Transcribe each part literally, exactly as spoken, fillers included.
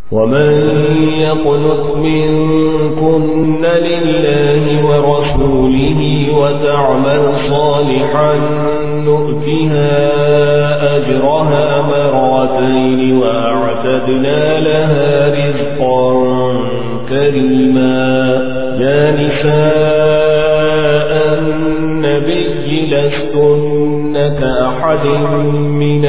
ومن يقنت منكن لله ورسوله وتعمل صالحا نؤتها أجرها مرتين وأعتدنا لها رزقا كريما. يا نساء النبي لستن كأحد من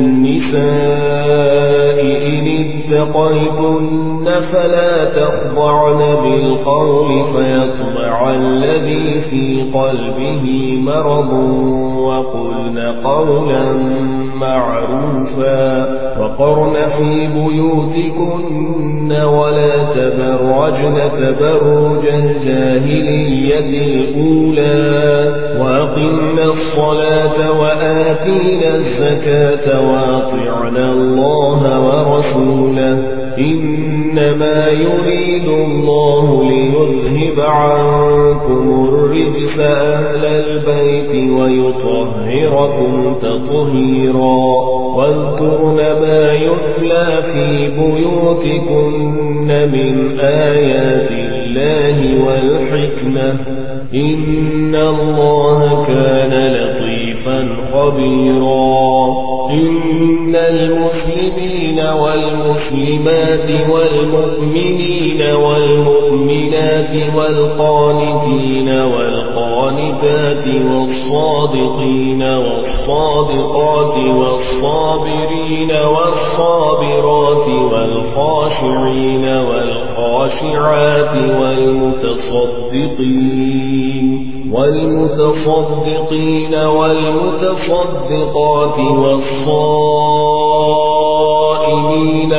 النساء إن اتقيتن فلا تخضعن بالقول فيطبع الذي في قلبه مرض وقلن قولا معروفا. وقرن في بيوتكن ولا تبرجن تبرج الجاهلية الأولى وأقمنا الصلاة وآتينا الزكاة وأطعنا الله ورسوله إنما يريد الله ليذهب عنكم الرجس أهل البيت ويطهركم تطهيرا. واذكرن ما يتلى في بيوتكن من آيات الله والحكمة إن الله كان لطيفا خبيرا. إن المسلمين والمسلمات والمؤمنين والمؤمنات والقانتين والقانتات والصادقين والصادقات والصابرين والصابرات والخاشعين والخاشعات والمتصدقين والمتصدقين والمتصدقات والصائمين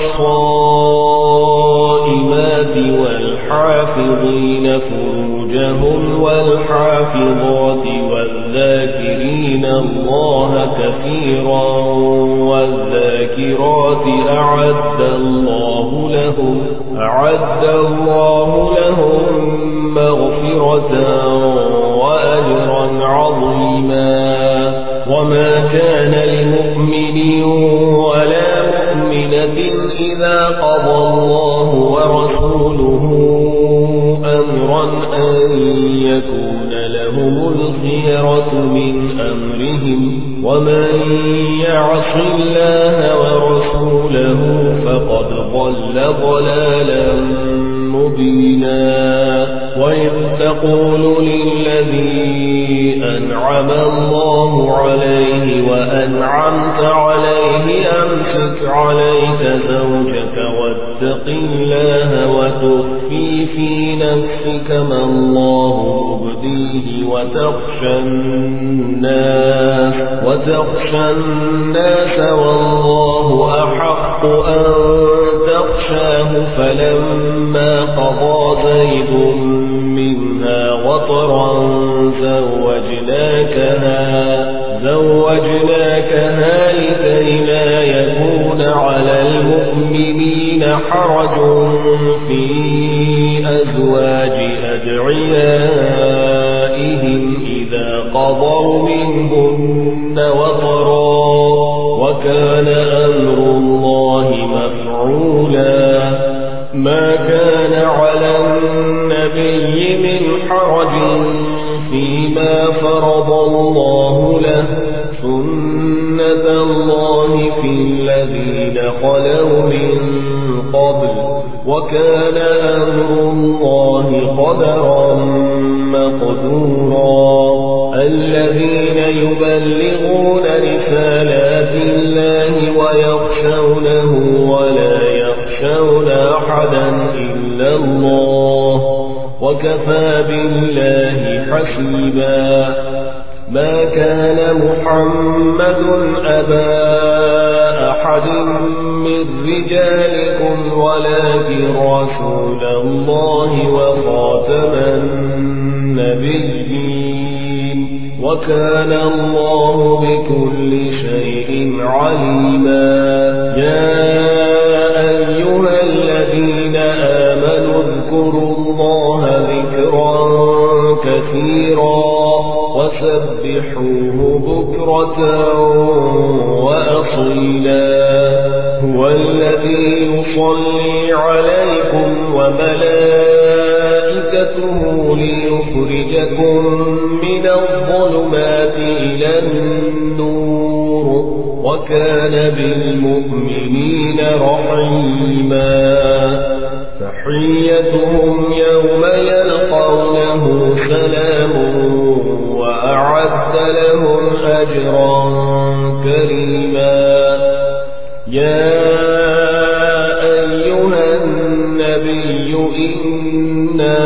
والصائمات والحافظين فروجهم والحافظات والذاكرين الله كثيرا والذاكرات أعد الله لهم أعد الله لهم مغفرة وأجرا عظيما. وما كان لمؤمن ولا مؤمنة إذا قضى الله ورسوله أمرا أن يكون لهم الخيرة من أمرهم ومن يعص الله ورسوله فقد ضل ضلالا مبينا. وإذ تقول للذي أنعم الله عليه وأنعمت عليه أمسك عليك زوجك واتق الله وتخفي في نفسك ما الله مبديه وتخشى الناس وتخشى الناس والله أحق أن تخشاه. فلما قضى زيد منها وطرا زوجناكها زوجناكها لكي لا يكون على المؤمنين حرج في أزواج أدعيائهم إذا قضوا منهن وطرا وكان أمر الله مفعولا. ما كان على النبي من حرج فيما فرض الله له سنة الله في الذين خلوا من قبل وكان أمر الله قدرا مقدورا. الذين يبلغون رسالات الله ويخشونه ولا يخشون أحدا إلا الله وكفى بالله حسيبا. ما كان محمد أبا أحد من رجالكم ولكن رسول الله وخاتم النبيين وكان الله بكل شيء عليما. يا أيها الذين آمنوا اذكروا الله ذكرا كثيرا وسبحوه بكرة وأصيلا. هو الذي يصلي عليكم وملائكته ليخرجكم من الظلمات إلى النور وكان بالمؤمنين رحيما تحيتهم يوم يلقونه سلام وأعد لهم أجرا كريما يا أيها النبي إنا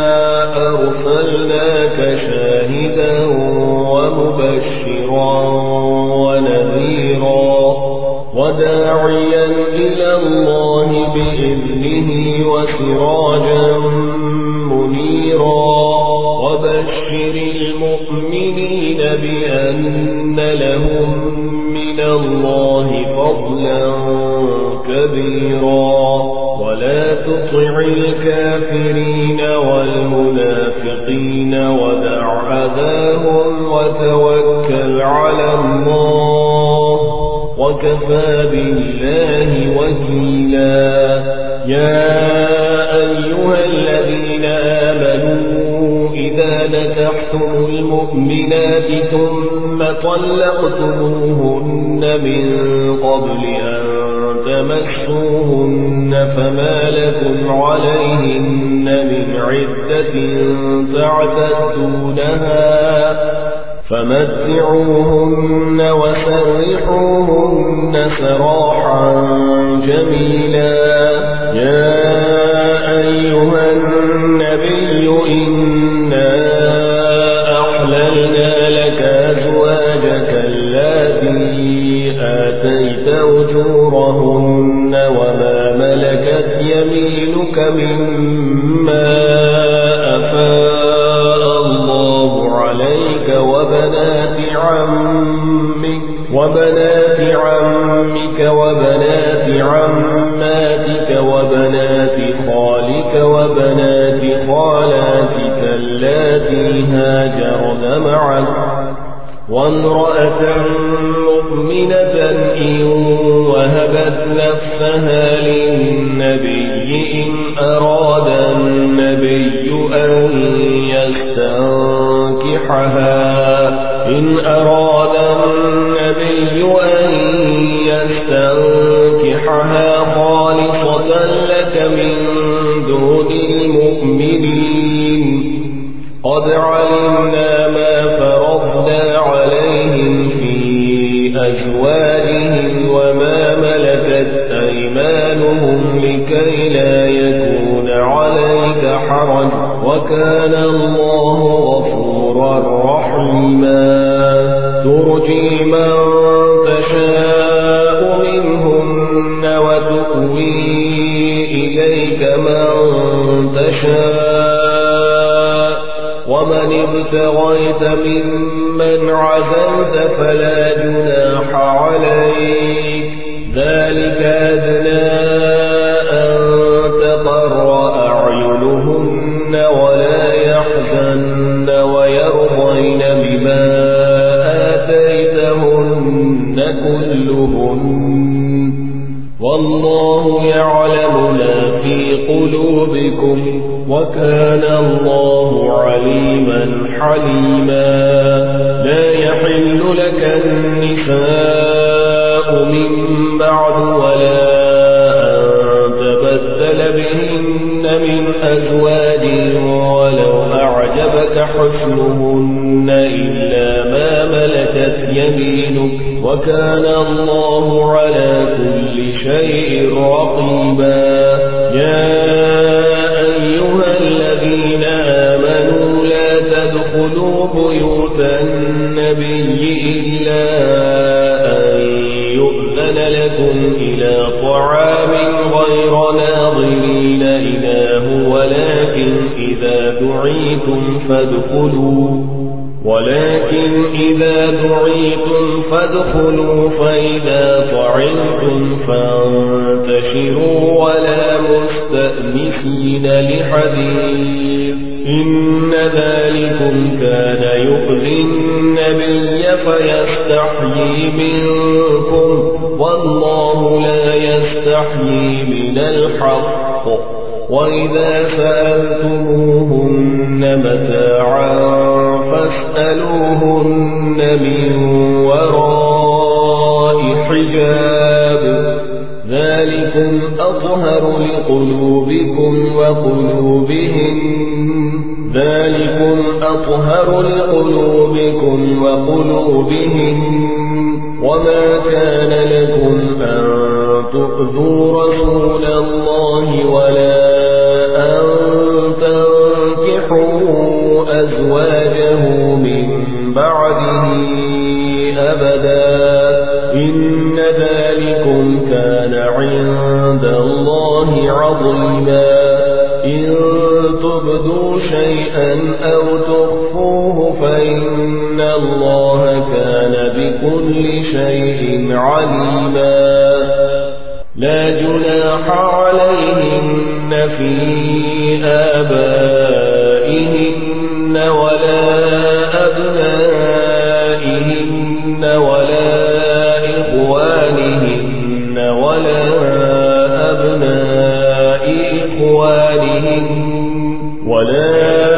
أرسلناك شاهدا ومبشرا ونذيرا وداعيا إلى الله بإذنه وسراجا منيرا وبشر المؤمنين بأن لهم من الله فضلا كبيرا ولا تطع الكافرين والمنافقين ودع أذاهم وتوكل على الله وكفى بالله وكيلا يا أيها الذين آمنوا إذا نكحتم المؤمنات ثم طلقتموهن من قبل أن تمسوهن فما لكم عليهن من عدة تعتدونها فمتعوهن وسرحوهن سراحا جميلا يا أيها النبي إنا أحللنا لك أزواجك اللاتي آتيت أجورهن وما ملكت يمينك مما أفاء الله عليك وبنات عمك وبنات عمك وبنات عماتك وبنات خالك وبنات خالاتك اللاتي هاجرن معك وامرأة مؤمنة إن وهبت نفسها للنبي إن أراد النبي أن يستنكحها إن أراد النبي أن يستنكحها خالصة لك من دون المؤمنين قد علمنا ما فرضنا عليهم في أزواجهم وما ملكت أيمانهم لكي لا يكون عليك حرج وكان الله غفورا رحيما ترجي من تشاء منهن وتؤوي إليك من تشاء ومن ابتغيت ممن عزلت فلا جناح عليك ذلك أدنى أن تقر أعينهن ولا يحزن ويرضين بما آتيتهن كلهن والله يعلم ما في قلوبكم وكان الله عليما حليما لا يحل لك النساء من بعد ولا أن تبدل بهن من أزواج ولو أعجبك حسنهن إلا ما ملكت يمينك وكان الله على كل شيء رقيبا يا أيها الذين آمنوا لا تدخلوا بيوت النبي إلا أن يؤذن لكم إلى طعام غير ناظرين إناه ولكن إذا دعيتم فادخلوا ولكن إذا دعيتم فادخلوا فإذا طعمتم فانتشروا ولا مستأنسين لحديث إن ذلكم كان يؤذي النبي فيستحيي منكم والله لا يستحيي يستحيي من الحق وإذا سألتموهن متاعا فاسألوهن من وراء حجاب ذلكم أطهر لقلوبكم وقلوبهم ذلكم أطهر لقلوبكم وقلوبهم وما كان لكم أن تؤذوا رسول الله ولا أن تنكحوا أزواجه من بعده أبدا إن ذلكم كان عند الله عظيما إن تبدوا شيئا أو تخفوه فإن الله كان بكل شيء عليما لا جناح عليهن في آبائهن ولا أبنائهن ولا إخوانهن ولا أبناء إخوانهن ولا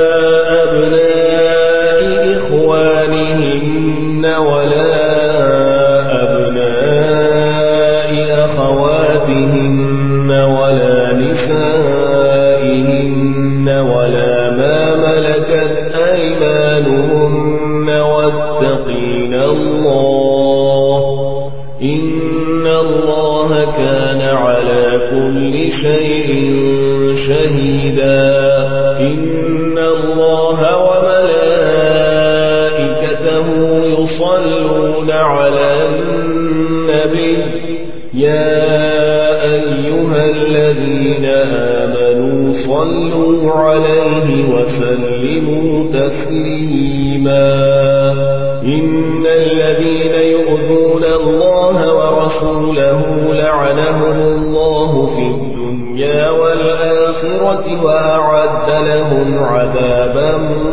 أبناء إخوانهن ولا أبناء أخواتهن ولا نسائهن ولا ما ملكت أيمانهن واتقين الله إن الله كان على كل شيء شهيدا إن الله وملائكته يصلون على النبي يا أيها الذين آمنوا صلوا عليه وسلموا تسليما إن الذين يؤذون الله ورسوله لعنهم الله في الدنيا والآخرة وأعد لهم عذابا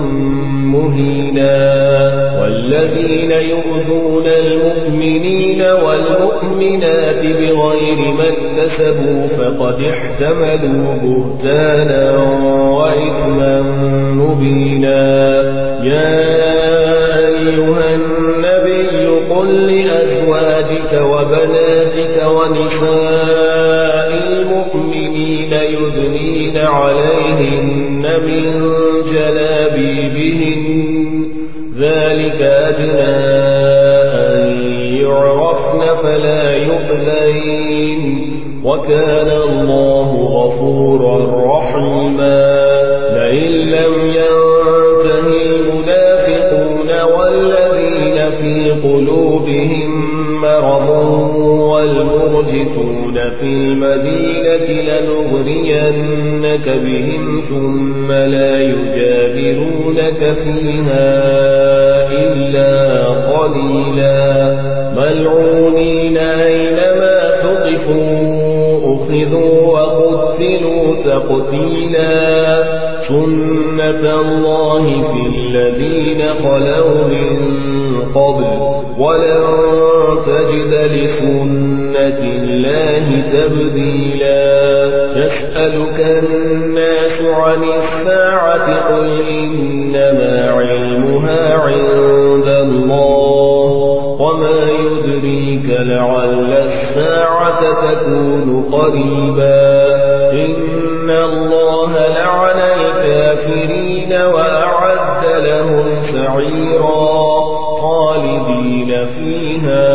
مهينا والذين يؤذون المؤمنين والمؤمنات بغير ما اكتسبوا فقد احتملوا بهتانا وإثما مبينا يا أيها النبي قل لأزواجك وبناتك ونساء المؤمنين يدنين عليهن من جلابيبهن ذلك أدنى أن يعرفن فلا يؤذين وكان الله غفورا رحيما لئن لم ينته المنافقون والذين في قلوبهم مرض والمرجفون في المدينة لنغرينك بهم ثم لا يجادلونك فيها إلا قليلا ملعونين أينما ثقفوا أخذوا وقتلوا تقتيلا سنة الله في الذين خلوا من قبل ولن تجد لسنة الله تبديلا يسألك الناس عن الساعة قل إنما علمها عند الله وما يدريك لعل الساعة تكون قريبا إن الله لعن الكافرين وأعد لهم سعيرا خالدين فيها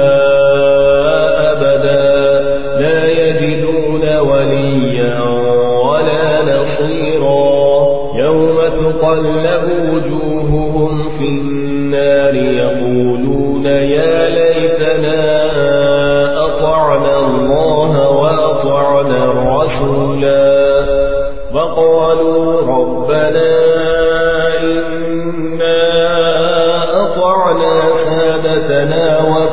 أبدا لا يجدون وليا ولا نصيرا يوم تقلب وجوههم في النار يقولون يا ليتنا أطعنا الله وأطعنا الرسولا وقالوا ربنا إنا أطعنا سادتنا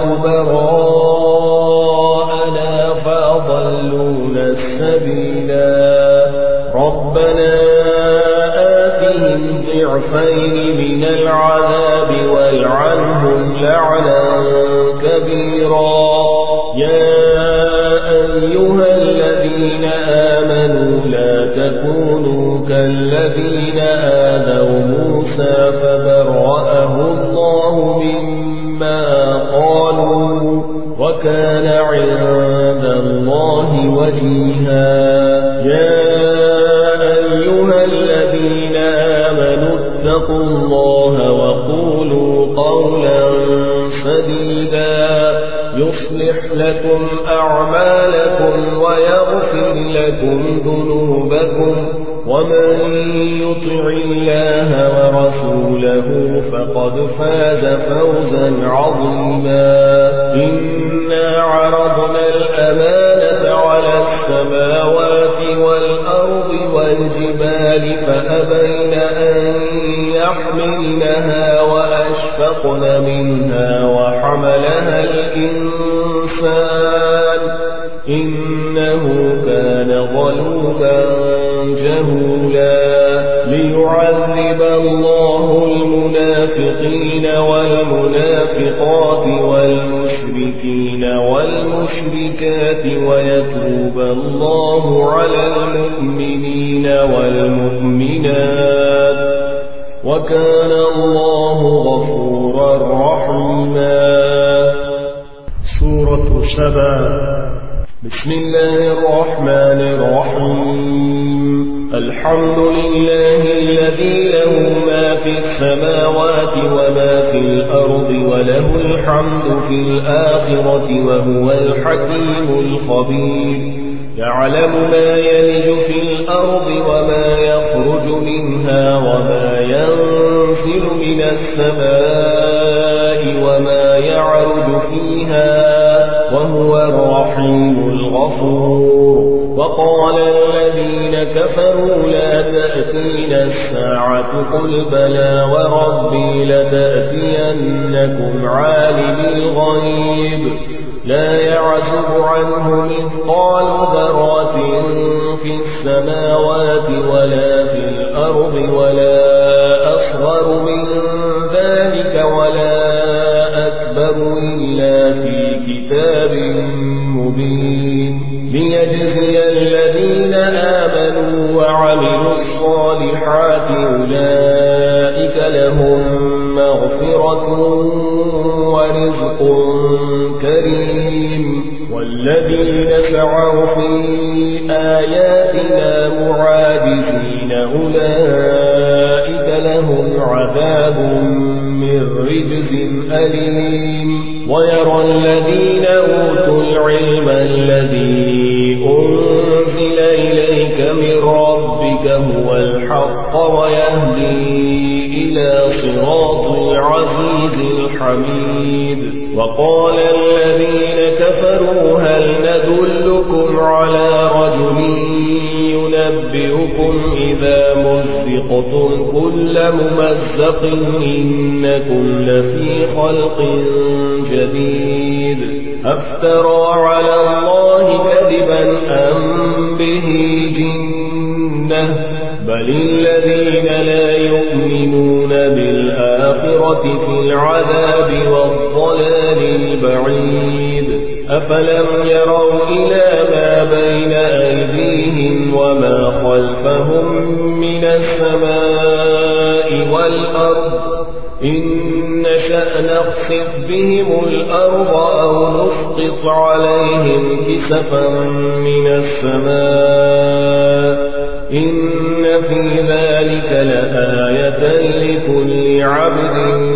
وكبراءنا فأضلونا السبيلا ربنا آتهم ضعفين من العذاب والعنهم لعنا كبيرا يا أيها أيها الذين آمنوا لا تكونوا كالذين آذوا موسى فبرأه الله مما قالوا وكان عند الله وجيها يا أيها الذين آمنوا اتقوا الله وقولوا قولا سديدا يصلح لكم أعمالكم ويغفر لكم ذنوبكم ومن يطع الله ورسوله فقد فاز فوزا عظيما إنا عرضنا الأمانة على السماوات والأرض والجبال فأبين أن يحملنها وأشفقن منها وحملها الإنسان إنه كان ظلوما جهولا ليعذب الله المنافقين والمنافقات والمشركين والمشركات ويتوب الله على المؤمنين والمؤمنات وكان الله غفورا رحيما. سورة سبا. بسم الله الرحمن الرحيم. الحمد لله الذي له ما في السماوات وما في الأرض وله الحمد في الآخرة وهو الحكيم الخبير يعلم ما يلج في الأرض وما يخرج منها وما ينزل من السماء وما يعرج فيها وهو الرحيم الغفور. وقال الذين كفروا لا تأتينا الساعة قل بلى وربي لتأتينكم عالم الغيب لا يعزب عنه مثقال ذرة في السماوات ولا في الأرض ولا أصغر من ذلك ولا أكبر إلا في كتاب مبين ليجزي الذين آمنوا وعملوا الصالحات أولئك لهم مغفرة ورزق كريم والذين سعوا في آياتنا معاجزين أولئك لهم عذاب من رجز أليم. ويرى الذين أوتوا العلم الذي أنزل إليك من ربك هو الحق ويهدي إلى صراط العزيز الحميد. وقال الذين كفروا هل ندلكم على رجل ينبئكم إذا مزقتم كل ممزق إنكم لفي خلق جديد أفترى على الله كذبا أم به جنة بل الذين لا يؤمنون بالآخرة في العذاب والضلال البعيد. أفلم يروا إلى ما بين أيديهم وما خلفهم من السماء والأرض إن نشأ نخسف بهم الأرض أو نسقط عليهم كسفا من السماء إن في ذلك لآية لكل عبد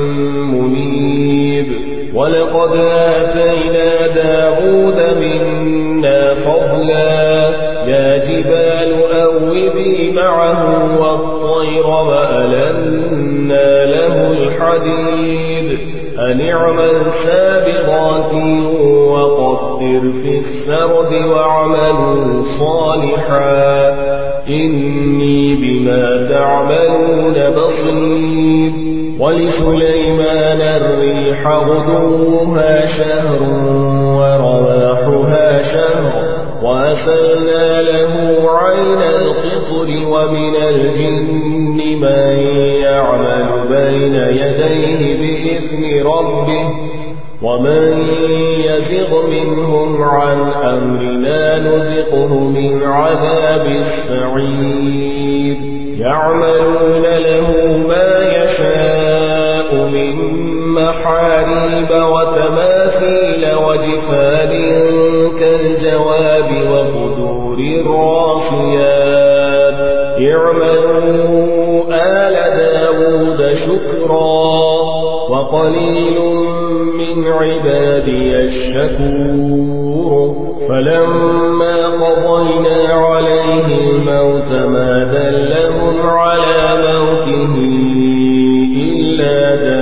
منيب. ولقد آتينا داود منا فضلا يا جبال أوبي معه والطير وألنا له الحديد أن اعمل سابغات وقدر في السرد واعملوا صالحا إني بما تعملون بصير. ولسليمان الريح غدوها شهر ورواحها شهر وأسلنا له عين القطر ومن الجن من يعمل بين يديه بإذن ربه ومن يزغ منهم عن أمرنا نذقه من عذاب السعير يعملون له ما يشاء من محاريب وتماثيل وجفان كالجواب وقدور الراسيات اعملوا آل داود شكرا وقليل من عبادي الشكور فلما قضينا عليه الموت ما دلهم على موته إلا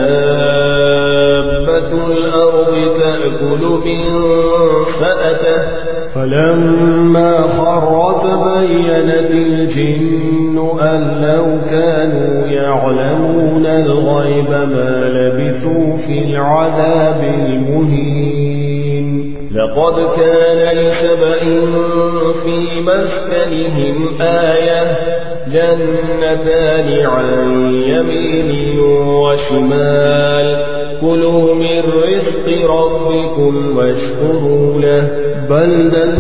دابة الأرض تأكل من سأته فلما خر تبينت الجن أن لو كانوا يعلمون الغيب ما لبثوا في العذاب المهين لقد كان لسبإ في مسكنهم آية جنتان عن يمين وشمال كلوا من رزق ربكم واشكروا له بلدة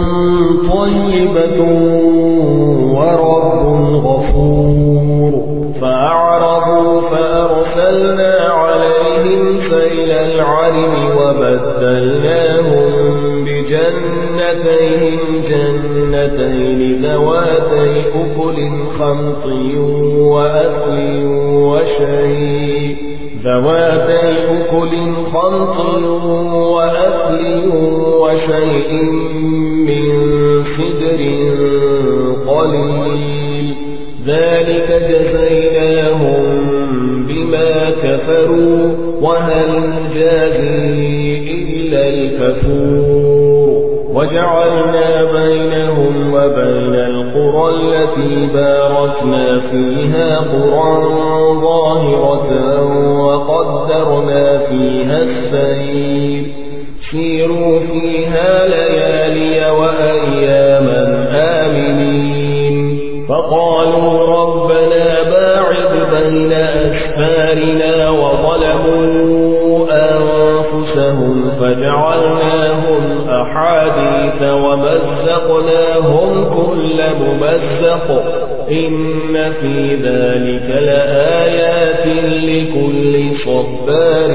طيبة ورب غفور فأعرضوا فأرسلنا عليهم سيل العرم وبدلناهم بجنتيهم جنتين ذواتي أكل خمط وأكل وشيء ذواتي أكل خمط وأكل وشيء من سدر قليل ذلك جزيناهم بما كفروا وهل نجازي إلا الكفور وجعلنا بينهم وبين القرى التي باركنا فيها قرى ظاهرة وقدرنا فيها السير سيروا فيها ليالي وأياما آمنين فقالوا ربنا باعد بين أسفارنا وظلموا أنفسهم فجعلناهم أحاديث ومزقناهم كل ممزق إن في ذلك لآيات لكل صبار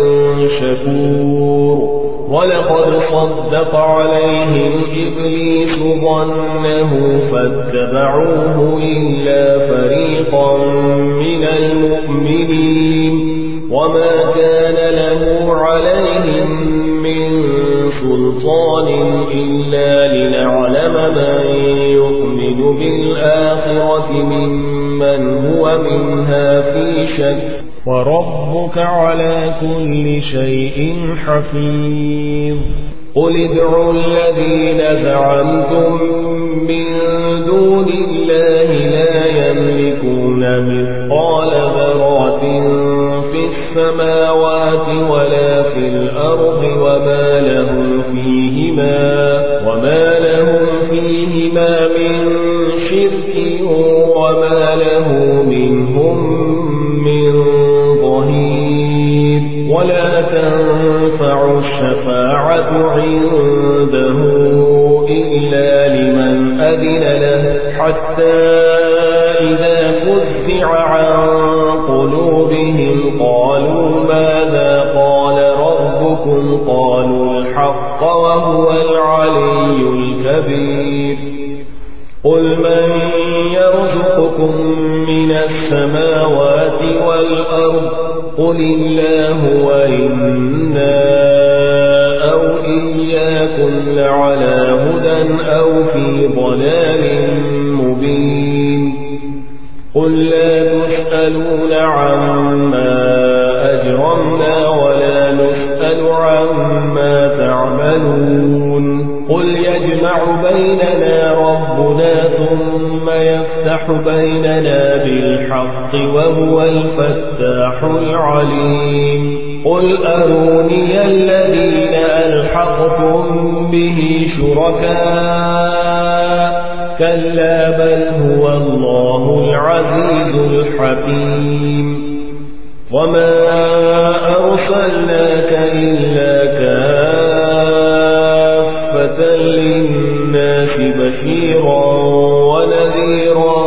شكور ولقد صدق عليهم إبليس ظنه فاتبعوه إلا فريقا من المؤمنين وما كان له عليهم من سلطان إلا لنعلم من يؤمن بالآخرة ممن هو منها في شك وربك على كل شيء حفيظ قل ادعوا الذين زعمتم من دون الله لا يملكون مثقال ذرة في السماوات ولا في الأرض وما لهم فيهما وما لهم فيهما من شرك وما له منهم من ظهير ولا تنفع الشفاعة عنده إلا لمن أذن له حتى إذا فزع عن قلوبهم قالوا ماذا قال ربكم قالوا الحق وهو العلي الكبير قل من يرزقكم من السماوات والأرض قل الله وإنا أو إياكم لعلى هدى أو في ضلال مبين قل لا تسألون عما أجرمنا ولا نسأل عما تعملون قل يجمع بيننا ربنا ثم يفتح بيننا بالحق وهو الفتاح العليم قل أروني الذين ألحقتم به شركاء كلا بل هو الله العزيز الحكيم وما أرسلناك إلا كافة للناس بشيرا ونذيرا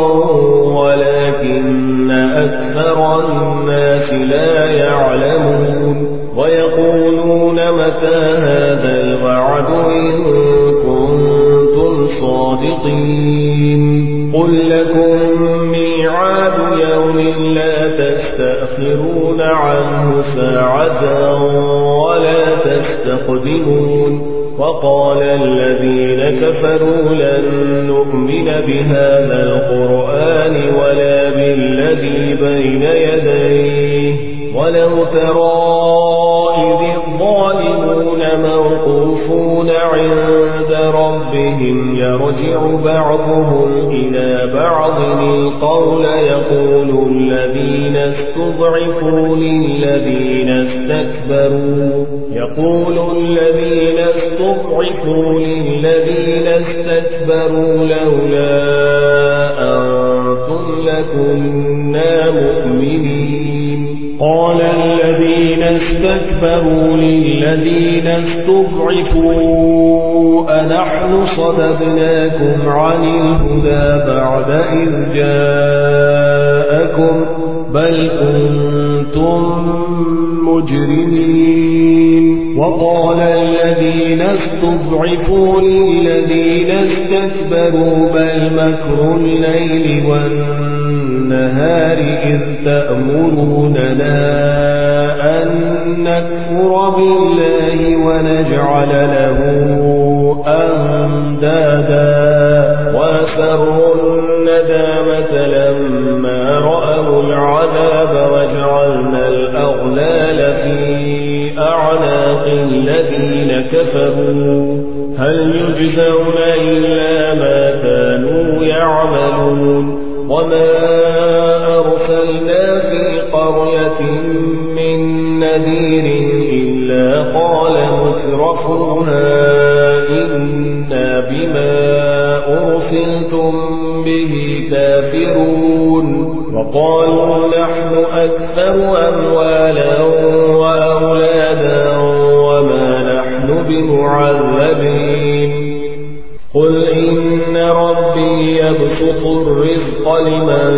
ولكن أكثر الناس لا يعلمون ويقولون متى هذا الوعد إن كنتم صادقين قل لكم ميعاد يوم لا تستأخرون عنه ساعة ولا تستقدمون وقال الذين كفروا لن نؤمن بهذا القرآن ولا بالذي بين يديه ولو ترى إذ الظالمون موقوفون عند ربهم يرجع بعضهم إلى بعض القول يقول الذين استضعفوا للذين استكبروا يقول الذين استضعفوا للذين استكبروا لولا أنتم لكنا مؤمنين قال الذين استكبروا للذين استضعفوا أنحن صددناكم عن الهدى بعد إذ جاءكم بل كنتم مجرمين وقال الذين استضعفوا للذين استكبروا بل مكر الليل والنهار إذ تأمروننا أن نكفر بالله ونجعل له أندادا وأسروا الندامة لما رأوا العذاب وجعلنا الأغلال في أعناق الذين كفروا هل يجزون إلا ما كانوا يعملون وما أرسلنا في قرية من نذير إلا قال مترفوها إنا بما أرسلتم به كافرون وقالوا نحن أكثر أموالا وأولادا وما نحن بمعذبين قل إن ربي يبسط الرزق لمن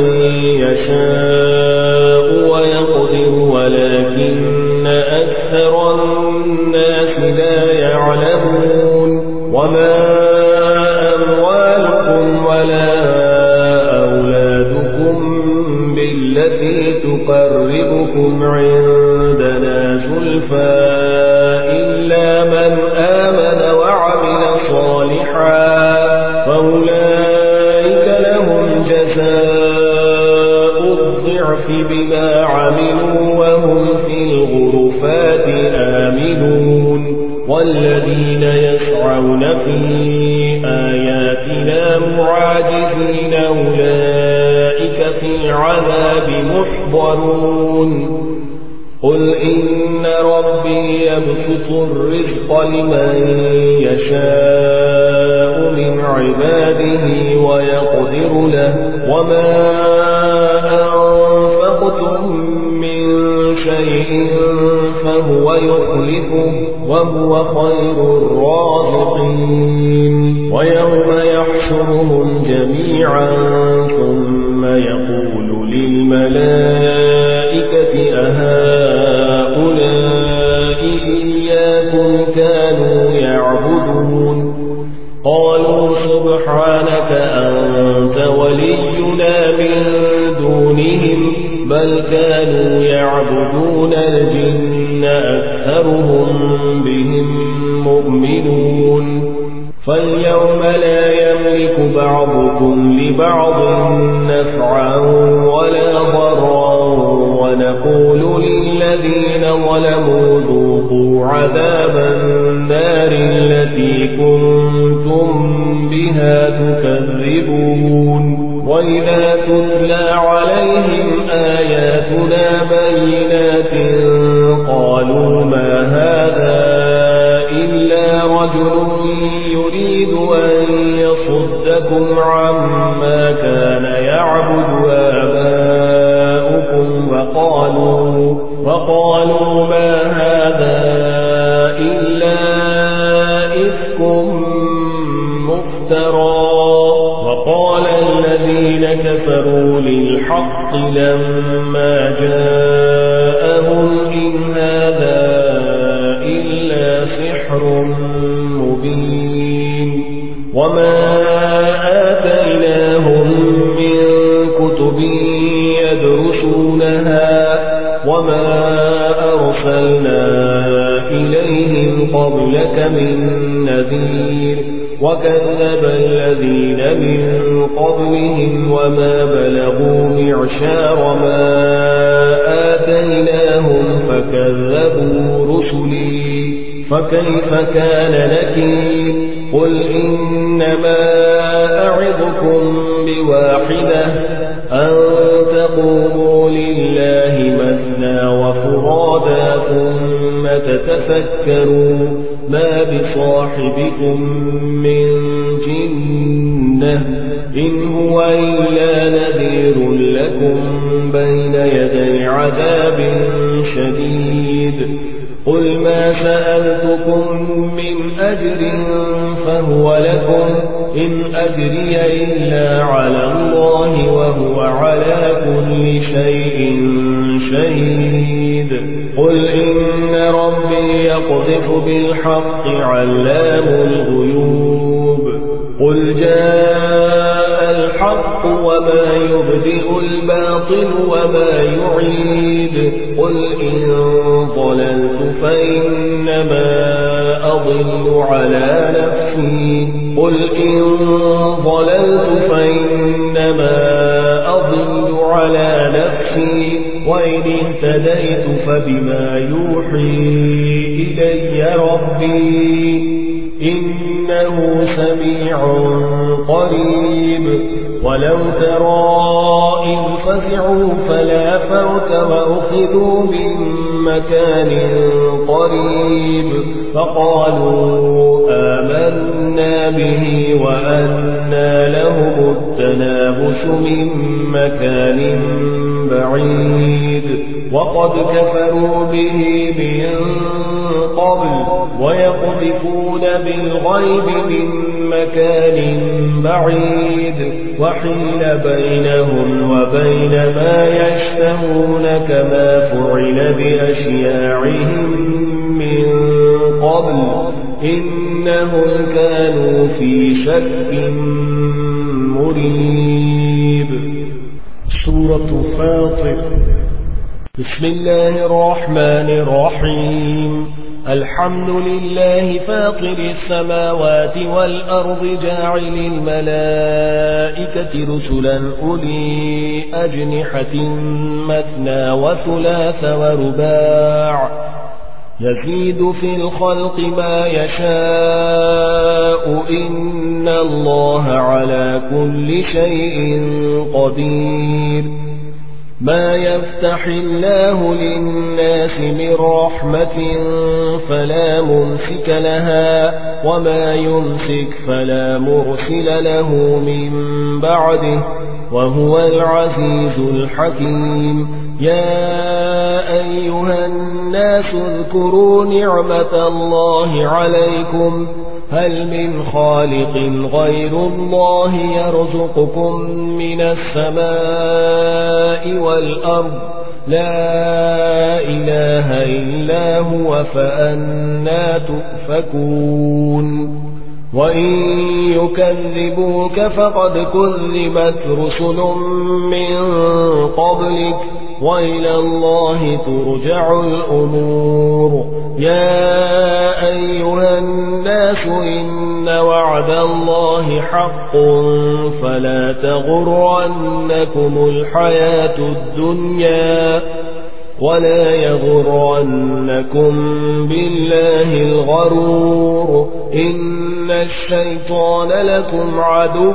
يشاء ويقدر ولكن أكثر الناس لا يعلمون وما أموالكم ولا أولادكم بالتي تقربكم عندنا زلفى إلا من آمن وعمل صالحا فأولئك لهم جزاء الضعف بما عملوا وهم في الغرفات آمنون والذين يسعون في آياتنا معاجزين أولئك في عذاب محضرون قل إن ربي يبسط الرزق لمن يشاء من عباده ويقدر له وما أنفقتم من شيء فهو يخلفه وهو خير الرازقين ويوم يحشرهم جميعا ثم يقول للملائكة أهؤلاء إياكم كانوا يعبدون قالوا سبحانك أنت ولينا من دونهم بل كانوا يعبدون الجن أكثرهم بهم مؤمنون فاليوم لا يملك بعضكم لبعض نفعا ولا ضرا ونقول للذين ظلموا ذوقوا عذاب النار التي كنتم بها تكذبون وإذا تتلى عليهم آياتنا بينات قالوا ما هذا إلا رجل يريد أن يصدكم عما كان يعبد آباؤكم وقالوا, وقالوا ما هذا وقال الذين كفروا للحق لما جاءهم إن هذا إلا سحر مبين وما آتيناهم من كتب يدرسونها وما أرسلنا إليهم قبلك من نذير وكذب الذين من قبلهم وما بلغوا معشار ما آتيناهم فكذبوا رسلي فكيف كان نكير قل إنما أعظكم بواحدة أن تقوموا لله مثنى وفرادا ثم تتفكروا ما بصاحبكم من جنة إن هو إلا نذير لكم بين يدي عذاب شديد قل ما سألتكم من أجر فهو لكم إن أجري إلا على الله وهو على كل شيء شهيد قل إن ربي يقذف بالحق علام الغيوب قل جاء الحق وما يبدئ الباطل وما يعيد قل إن ضللت فإنما أضل على نفسي قل إن ضللت فإنما أضل على نفسي وإن اهتديت فبما يوحي إلي ربي إنه سميع قريب ولو ترى إذ فزعوا فلا فوت وأخذوا من مكان قريب فقالوا آمنا به وأنى لهم التنابش من مكان بعيد وقد كفروا به من قبل ويقذفون بالغيب من مكان بعيد وحيل بينهم وبين ما يشتهون كما فعل بأشياعهم من قبل إنهم كانوا في شك مريب. سورة فاطر. بسم الله الرحمن الرحيم. الحمد لله فاطر السماوات والأرض جاعل الملائكة رسلا أولي أجنحة مثنى وثلاث ورباع يزيد في الخلق ما يشاء إن الله على كل شيء قدير. ما يفتح الله للناس من رحمة فلا ممسك لها وما يمسك فلا مرسل له من بعده وهو العزيز الحكيم. يا أيها الناس اذكروا نعمة الله عليكم هل من خالق غير الله يرزقكم من السماء والأرض لا إله إلا هو فأنى تؤفكون. وإن يكذبوك فقد كذبت رسل من قبلك وإلى الله ترجع الأمور. يا أيها الناس إن وعد الله حق فلا تغرنكم الحياة الدنيا ولا يغرنكم بالله الغرور. إن الشيطان لكم عدو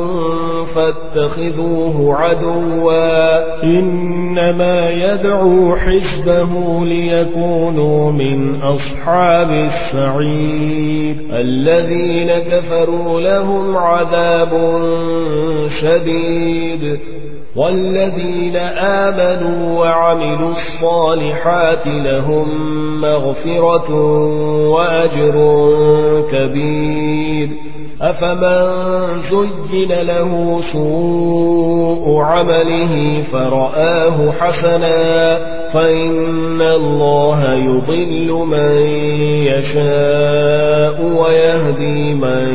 فاتخذوه عدوا إنما يدعو حزبه ليكونوا من أصحاب السعير. الذين كفروا لهم عذاب شديد والذين آمنوا وعملوا الصالحات لهم مغفرة وأجر كبير. أفمن زين له سوء عمله فرآه حسنا فإن الله يضل من يشاء ويهدي من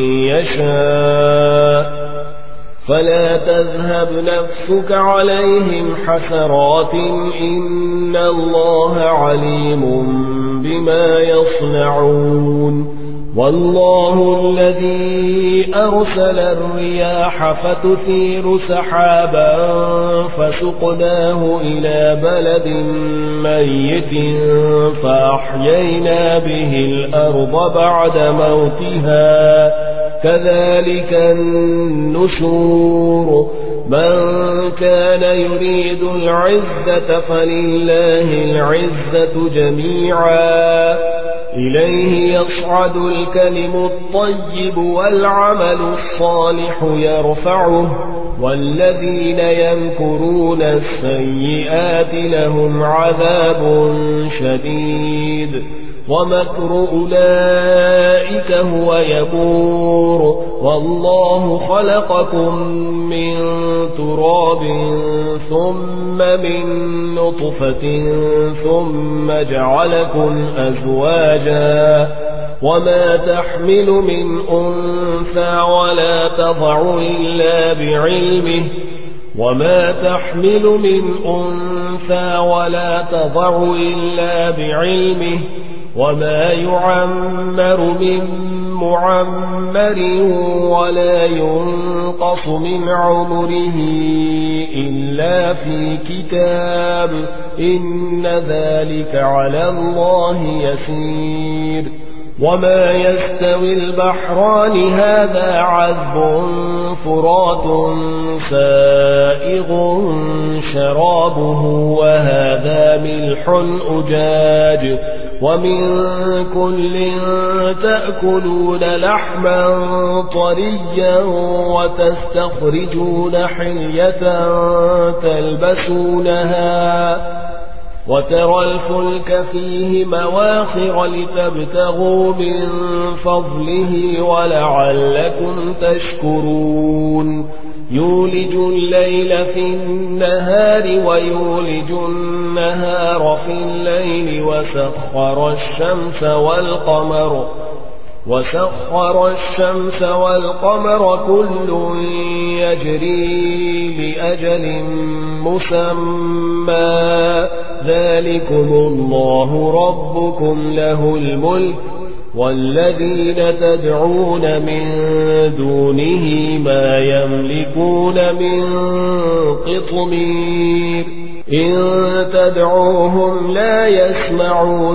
يشاء فلا تذهب نفسك عليهم حسرات إن الله عليم بما يصنعون والله الذي أرسل الرياح فتثير سحابا فسقناه إلى بلد ميت فأحيينا به الأرض بعد موتها كذلك النشور من كان يريد العزة فلله العزة جميعا إليه يصعد الكلم الطيب والعمل الصالح يرفعه والذين يمكرون السيئات لهم عذاب شديد ومكر أولئك هو يبور والله خلقكم من تراب ثم من نطفة ثم جعلكم أزواجا وما تحمل من أنثى ولا تضع إلا بعلمه وما تحمل من أنثى ولا تضع إلا بعلمه وما يعمر من معمر ولا ينقص من عمره إلا في كتاب إن ذلك على الله يسير وما يستوي البحران هذا عذب فرات سائغ شرابه وهذا ملح أجاج ومن كل تأكلون لحما طريا وتستخرجون حلية تلبسونها وترى الفلك فيه مواخر لتبتغوا من فضله ولعلكم تشكرون يولج الليل في النهار ويولج النهار في الليل وسخر الشمس والقمر وسخر الشمس والقمر كل يجري لأجل مسمى ذلكم الله ربكم له الملك والذين تدعون من دونه ما يملكون من قطمير إن تدعوهم لا يسمعوا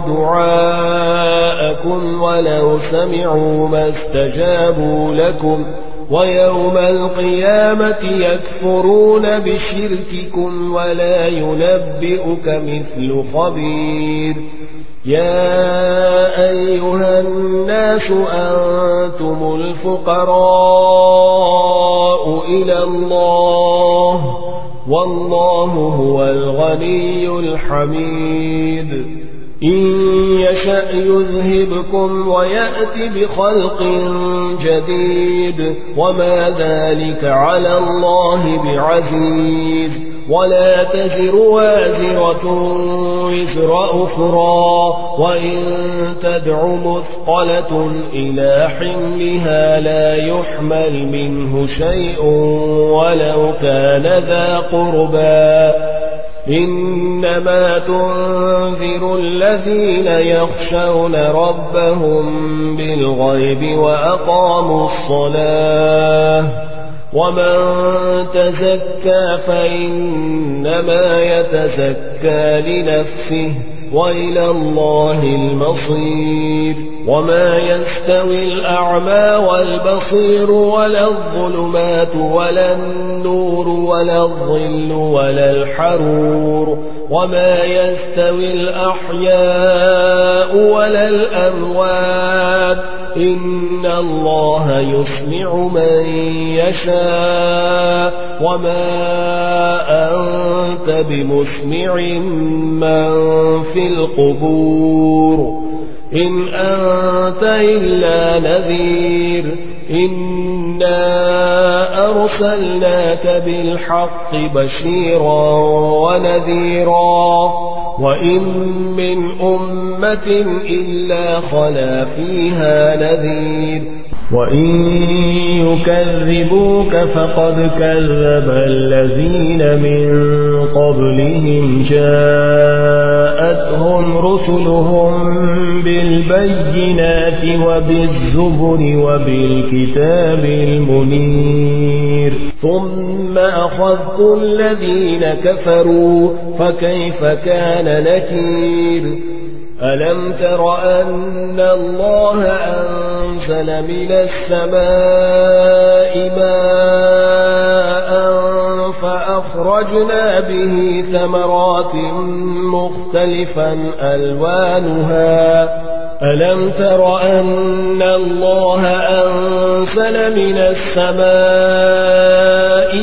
دعاءكم ولو سمعوا ما استجابوا لكم ويوم القيامة يكفرون بشرككم ولا ينبئك مثل خبير يا أيها الناس أنتم الفقراء إلى الله والله هو الغني الحميد إن يشأ يذهبكم ويأتي بخلق جديد وما ذلك على الله بعزيز ولا تزر وازرة وزر أخرى وإن تدع مثقلة إلى حملها لا يحمل منه شيء ولو كان ذا قربى إنما تنذر الذين يخشون ربهم بالغيب وأقاموا الصلاة ومن تزكى فإنما يتزكى لنفسه وإلى الله المصير وما يستوي الأعمى والبصير ولا الظلمات ولا النور ولا الظل ولا الحرور وما يستوي الأحياء ولا الأموات إن الله يسمع من يشاء وما أنت بمسمع من في القبور إن أنت إلا نذير إنا أرسلناك بالحق بشيرا ونذيرا وإن من أمة إلا خلا فيها نذير وإن يكذبوك فقد كذب الذين من قبلهم جاءتهم رسلهم بالبينات وبالزبر وبالكتاب المنير ثم أخذت الذين كفروا فكيف كان نكير ألم تر أن الله أنزل من السماء ماء فأخرجنا به ثمرات مختلفا ألوانها ألم تر أن الله أنزل من السماء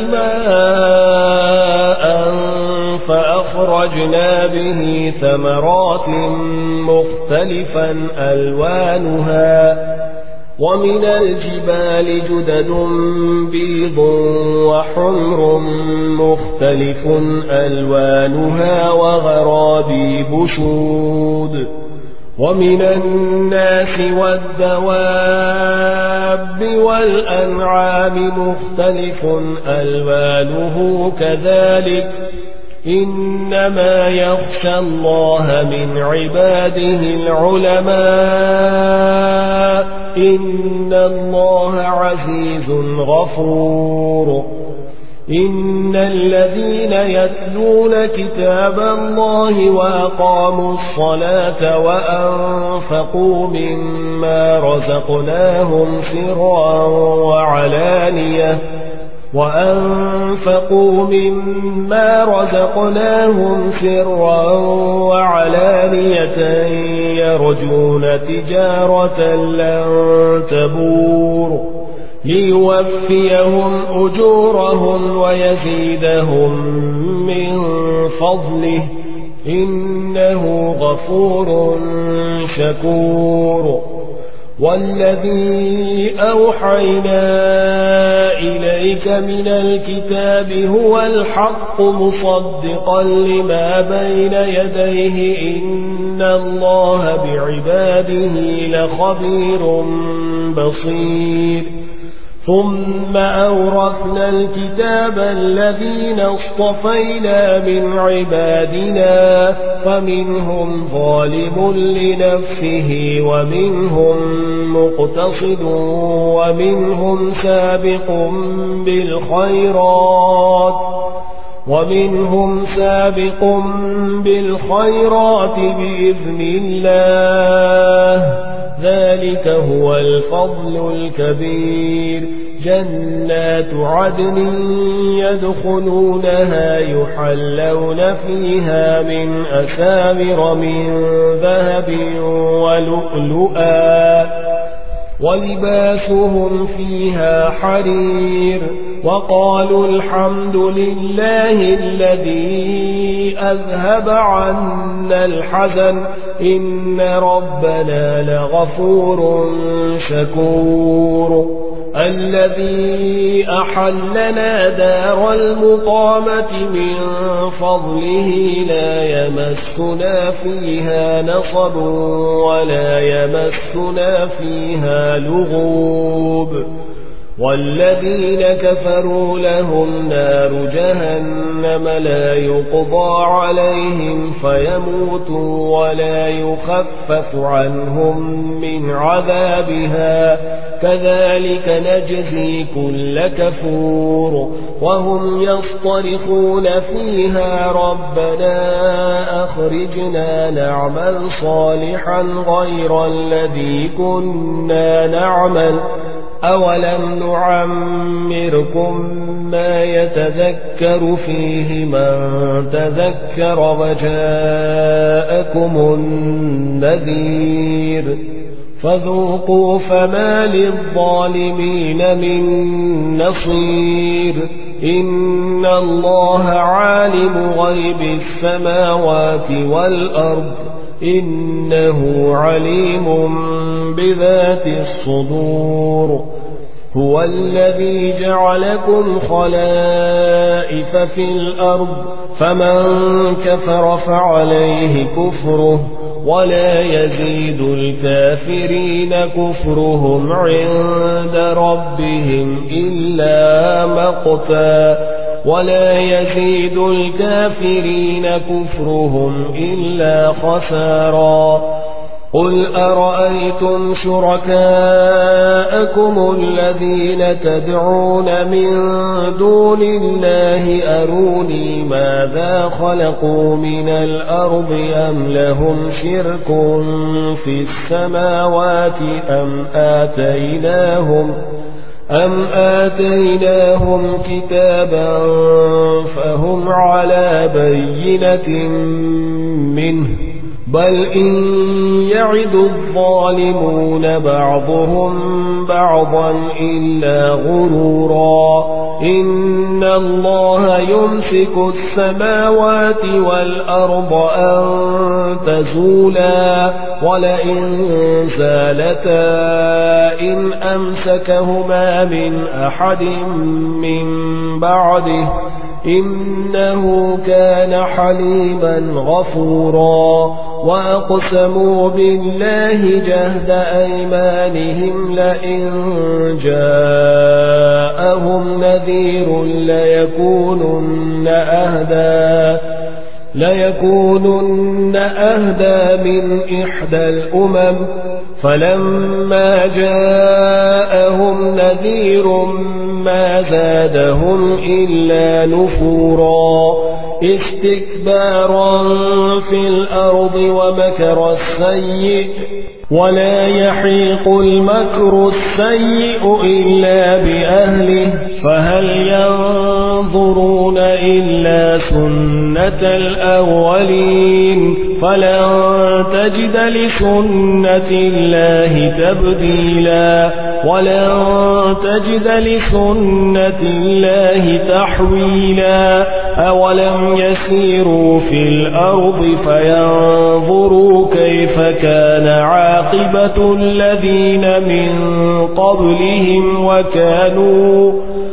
ماء فأخرجنا به ثمرات مختلفا ألوانها ومن الجبال جدد بيض وحمر مختلف ألوانها وغرابيب شود ومن الناس والدواب والأنعام مختلف ألوانه كذلك إنما يخشى الله من عباده العلماء إن الله عزيز غفور إن الذين يتلون كتاب الله وأقاموا الصلاة وأنفقوا مما رزقناهم سرا وعلانية وأنفقوا مما رزقناهم سرا وعلانية يرجون تجارة لن تبور ليوفيهم أجورهم ويزيدهم من فضله إنه غفور شكور والذي أوحينا إليك من الكتاب هو الحق مصدقا لما بين يديه إن الله بعباده لخبير بصير ثم أورثنا الكتاب الذين اصطفينا من عبادنا فمنهم ظالم لنفسه ومنهم مقتصد ومنهم سابق بالخيرات ومنهم سابق بالخيرات بإذن الله ذلك هو الفضل الكبير جنات عدن يدخلونها يحلون فيها من أسامر من ذهب ولؤلؤا ولباسهم فيها حرير وقالوا الحمد لله الذي أذهب عنا الحزن إن ربنا لغفور شكور الذي أحلنا دار المقامة من فضله لا يمسنا فيها نصب ولا يمسنا فيها لغوب والذين كفروا لهم نار جهنم لا يقضى عليهم فيموتوا ولا يخفف عنهم من عذابها كذلك نجزي كل كفور وهم يصطرخون فيها ربنا أخرجنا نعمل صالحا غير الذي كنا نعمل أولم نعمركم ما يتذكر فيه من تذكر وجاءكم النذير فذوقوا فما للظالمين من نصير إن الله عالم غيب السماوات والأرض إنه عليم بذات الصدور هو الذي جعلكم خلائف في الأرض فمن كفر فعليه كفره ولا يزيد الكافرين كفرهم عند ربهم إلا مقتا ولا يزيد الكافرين كفرهم إلا خسارا قل أرأيتم شركاءكم الذين تدعون من دون الله أروني ماذا خلقوا من الأرض أم لهم شرك في السماوات أم آتيناهم أم آتيناهم كتابا فهم على بينة منه بل إن يعد الظالمون بعضهم بعضا إلا غرورا إن الله يمسك السماوات والأرض أن تزولا ولئن زالتا إن أمسكهما من أحد من بعده إنه كان حليما غفورا وأقسموا بالله جهد أيمانهم لئن جاءهم نذير ليكونن أهدى ليكونن أهدى من إحدى الأمم فلما جاءهم نذير ما زادهم إلا نفورا استكبارا في الأرض ومكر السيء ولا يحيق المكر السيء إلا بأهله فهل ينظرون إلا سنة الأولين فلن تجد لسنة الله تبديلا ولن تجد لسنة الله تحويلا أولم يسيروا في الأرض فينظروا كيف كان عاقبة الذين من قبلهم وكانوا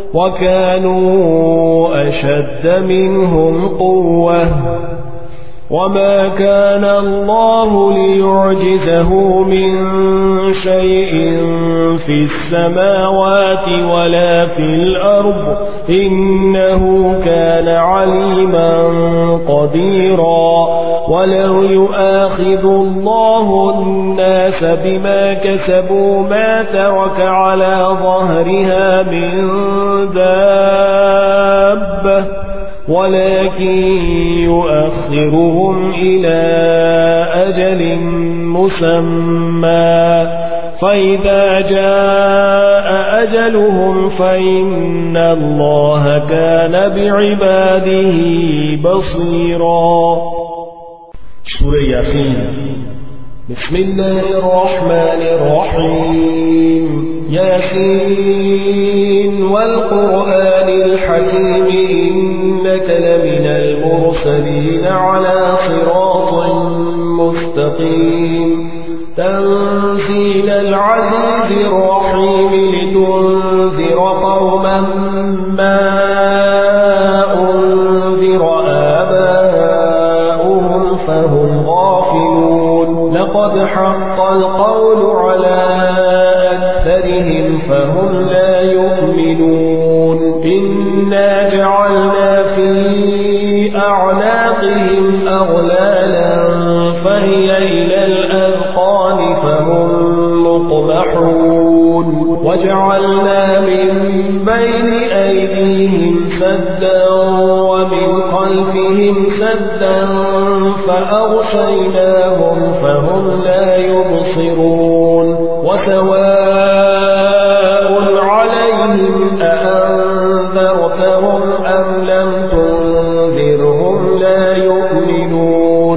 وكانوا أشد منهم قوة وما كان الله ليعجزه من شيء في السماوات ولا في الأرض إنه كان عليما قديرا ولو يؤاخذ الله الناس بما كسبوا ما ترك على ظهرها من دابة ولكن يؤخرهم إلى أجل مسمى فإذا جاء أجلهم فإن الله كان بعباده بصيرا. سورة ياسين. بسم الله الرحمن الرحيم. ياسين والقرآن الحكيم إنك لمن المرسلين على صراط مستقيم تنزيل العزيز الرحيم لتنذر قوما ما أنذر آباؤهم فهم غافلون لقد حق القول على أكثرهم فهم لا يؤمنون إنا جعلنا في أعناقهم أغلالا فهي إلى الأذقان فهم مقمحون وجعلنا من بين أيديهم سدا ومن خلفهم سدا فأغشيناهم فهم لا يبصرون وسواء عليهم أأنذرتهم أم لم تنذرهم لا يؤمنون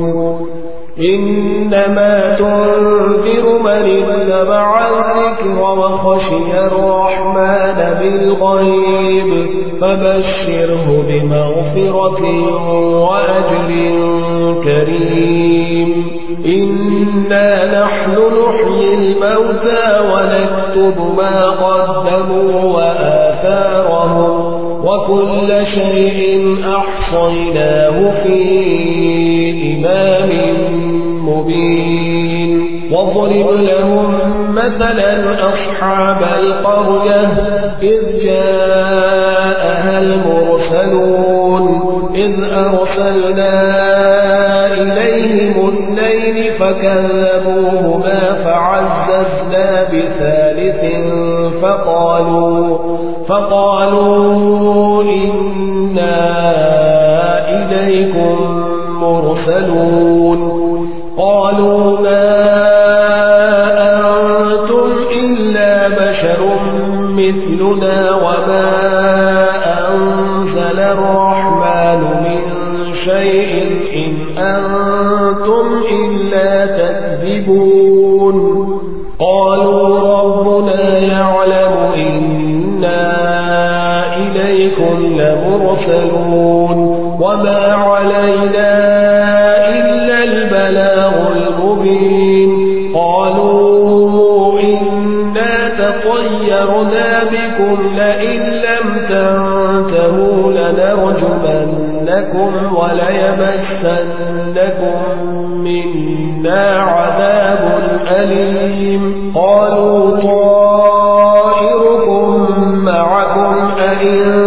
إنما تنذر من اتبع الذكر وخشي الرحمن بالغيب فبشره بمغفرة وأجر كريم إنا نحن نحيي الموتى ونكتب ما قدموا وكل شيء أحصيناه في إمام مبين واضرب لهم مثلا أصحاب القرية إذ جاءها المرسلون إذ أرسلنا إليهم اثنين فكذبوهما فعززنا بثالث فقالوا فقالوا إنا إليكم مرسلون قالوا ما أنتم إلا بشر مثلنا وما أنزل الرحمن من شيء إن أنتم إلا تكذبون قالوا ربنا يعلم إنا إليكم لمرسلون وما علينا إلا البلاغ المبين قالوا إنا تطيرنا بكم لئن لم تنتهوا لنرجمنكم وليمسنكم منا عذاب أليم قالوا طائركم معكم أئن